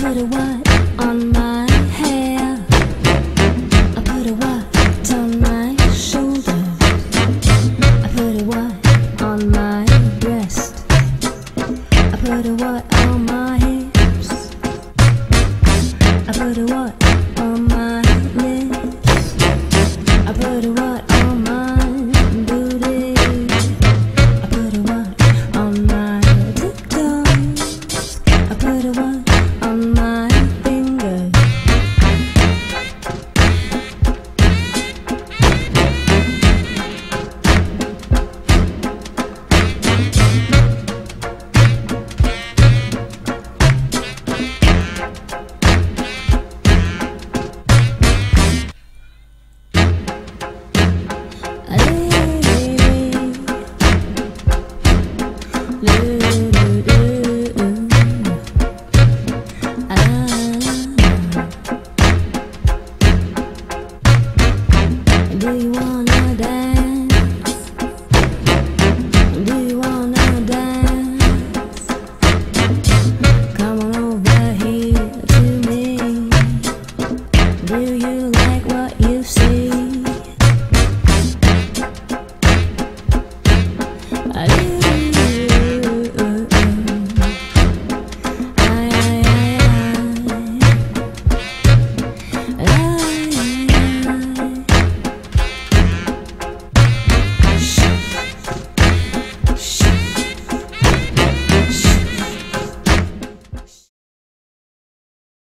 put a what on my hair. I put a what on my shoulder. I put a what on my breast. I put a what on my hips. I put a what on my lips. I put a what on my booty. I put a what on my tiptoes. I put a what